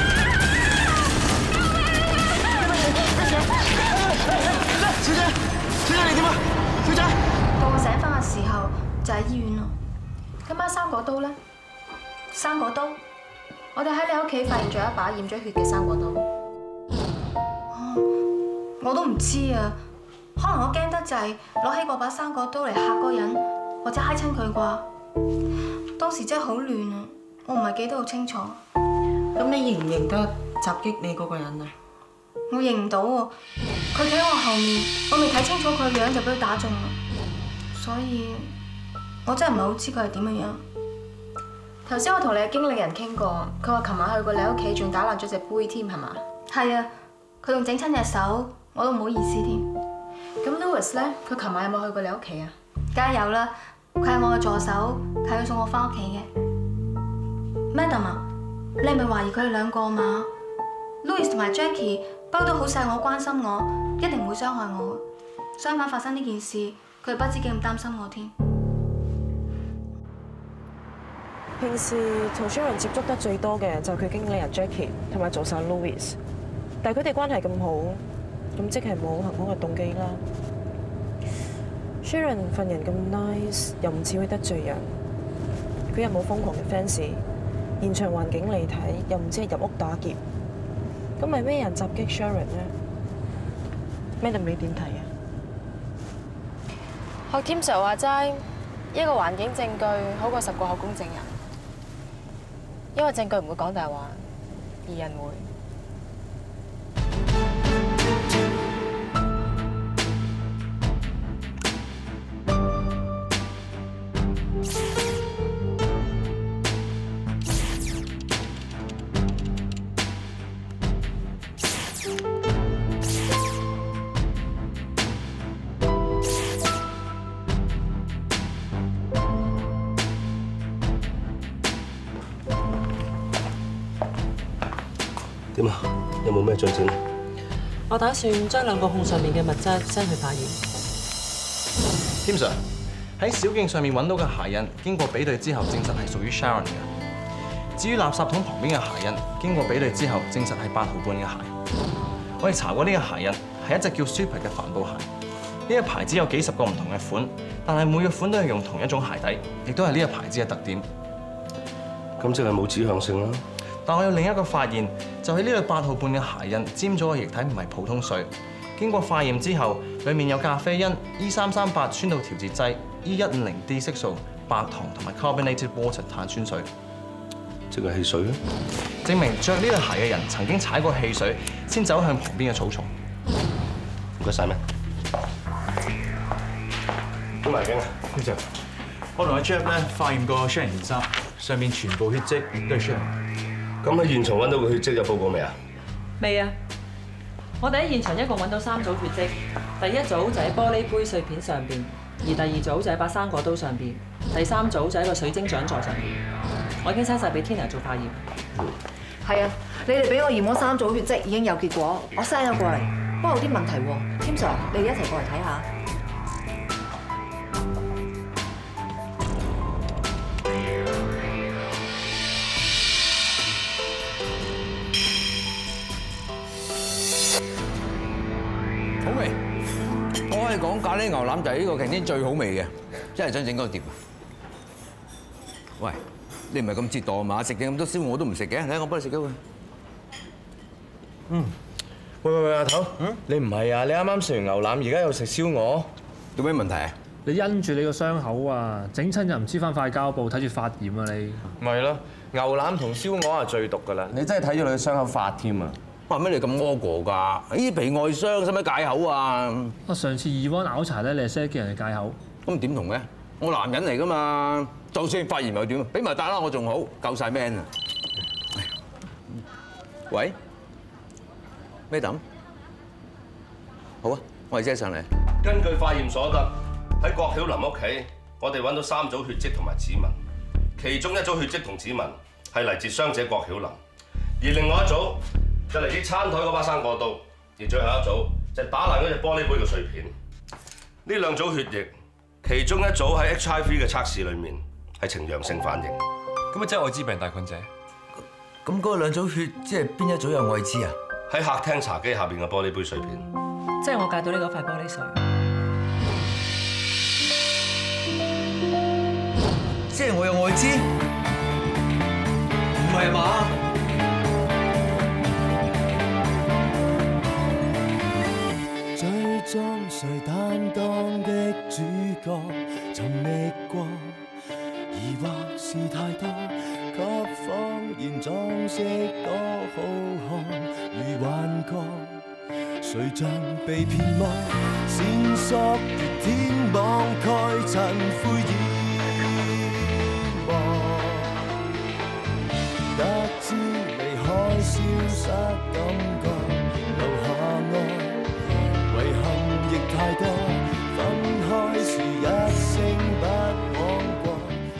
[SPEAKER 10] 啊！救命啊！小姐，小姐你點啊？小姐，到我醒返嘅時候就喺醫院咯。今晚生果刀咧？生果刀？我哋喺你屋企發現咗一把染咗血嘅生果刀。我都唔知啊，可能我驚得滯，攞起嗰把生果刀嚟嚇嗰人，或者揩親佢啩。當時真係好亂啊，我唔係記得好清楚。
[SPEAKER 23] 咁你認唔認得襲擊你嗰個人啊？
[SPEAKER 10] 我認唔到喎，佢企喺我後面，我未睇清楚佢樣就俾佢打中啦，所以我真係唔係好知佢係點嘅樣。頭先我同你嘅經理人傾過，佢話琴晚去過你屋企，仲打爛咗隻杯添，係嘛？係啊，佢仲整親隻手，我都唔好意思添。咁 Louis 咧，佢琴晚有冇去過你屋企啊？梗係有啦，佢係我嘅助手，係佢送我翻屋企嘅。Madam 啊，你係咪懷疑佢哋兩個嘛 ？Louis 同埋 Jackie 包都好錫我，關心我，一定唔會傷害我。相反，發生呢件事，佢哋不知幾咁擔心我添。
[SPEAKER 23] 平時同 Sharon 接觸得最多嘅就係佢經理人 Jackie 同埋助手 Louis， 但係佢哋關係咁好，咁即係冇行兇嘅動機啦。Sharon 份人咁 nice， 又唔似會得罪人，佢又冇瘋狂嘅 fans， 現場環境嚟睇又唔似係入屋打劫，咁係咩人襲擊 Sharon 咧 ？Madam 你點睇啊？
[SPEAKER 10] 學 Tim Sir 話齋，一個環境證據好過十個口供證人。因為證據唔會講大話，而人會。
[SPEAKER 8] 點啊？有冇咩進展？
[SPEAKER 23] 我打算將兩個控上面嘅物質 send 去化驗。
[SPEAKER 5] Tim Sir 喺小徑上面揾到嘅鞋印，經過比對之後證實係屬於 Sharon 嘅。至於垃圾桶旁邊嘅鞋印，經過比對之後證實係八號半嘅鞋。我哋查過呢個鞋印係一隻叫 Super 嘅帆布鞋。呢個牌子有幾十個唔同嘅款，但係每個款都係用同一種鞋底，亦都係呢個牌子嘅特點。
[SPEAKER 8] 咁即係冇指向性啦。
[SPEAKER 5] 但我有另一個發現，就係呢個八號半嘅鞋印沾咗嘅液體唔係普通水。經過化驗之後，裡面有咖啡因、E 三三八酸度調節劑、E 一五零 D 色素、白糖同埋 carbonated water 碳酸水。
[SPEAKER 8] 即係汽水咧？
[SPEAKER 5] 證明着呢對鞋嘅人曾經踩過汽水，先走向旁邊嘅草叢。
[SPEAKER 8] 唔該晒咩？邊埋經啊？
[SPEAKER 18] 邊隻？我同阿 Jeff 咧化驗過 Sharon 件衫，上面全部血跡都係 Sharon。
[SPEAKER 8] 咁喺現場揾到個血跡有報告未啊？
[SPEAKER 23] 未啊！我哋喺現場一共揾到三組血跡，第一組就喺玻璃杯碎片上邊，而第二組就喺把生果刀上邊，第三組就喺個水晶獎座上邊。我已經 send 晒俾 Tina 做化驗。
[SPEAKER 10] 係啊，你哋俾我驗嗰三組血跡已經有結果，我 send 咗過嚟。不過有啲問題喎，Tim Sir，你哋一齊過嚟睇下。
[SPEAKER 11] 好味！我可以講咖喱牛腩就係呢個擎天最好味嘅，真係想整嗰個碟。喂，你唔係咁折墮啊嘛？食嘅咁多燒我都唔食嘅，嚟我幫你食咗佢。
[SPEAKER 16] 嗯。喂喂喂，阿頭，嗯，你唔係啊？你啱啱食完牛腩，而家又食燒鵝，
[SPEAKER 11] 有咩問題啊？
[SPEAKER 6] 你因住你個傷口啊，整親又唔黐翻塊膠布，睇住發炎啊你。
[SPEAKER 16] 咪咯，牛腩同燒鵝係最毒㗎啦！你真係睇住你嘅傷口發添啊！
[SPEAKER 11] 哇！咩你咁屙過㗎？呢皮外傷使唔使戒口啊？
[SPEAKER 6] 我上次二溫拗柴咧，你係識得叫人哋戒口。
[SPEAKER 11] 咁點同嘅？我男人嚟㗎嘛，就算發炎又點？俾埋大啦，我仲好，夠晒 man 啊！喂 ，Madam， 好啊，我哋即刻上嚟。
[SPEAKER 8] 根據化驗所得，喺郭曉琳屋企，我哋揾到三組血跡同埋指紋，其中一組血跡同指紋係嚟自傷者郭曉琳，而另外一組就嚟自餐台嗰把生果刀，而最後一組就係打爛嗰隻玻璃杯嘅碎片。呢兩組血液，其中一組喺 H I V 嘅測試裏面係呈陽性反應。
[SPEAKER 22] 咁咪即係愛滋病帶菌者？
[SPEAKER 11] 咁嗰兩組血即係邊一組有愛滋啊？
[SPEAKER 8] 喺客廳茶几下邊嘅玻璃杯碎片。
[SPEAKER 23] 即係我戒到呢嗰塊玻璃碎。
[SPEAKER 11] 即係我有愛滋？唔係嘛？
[SPEAKER 13] 最終誰擔當的主角，尋覓過，疑惑是太多，給謊言裝飾多好看，如幻覺。誰像被騙魔，線索如天網蓋塵灰淹沒，得知離開消失感。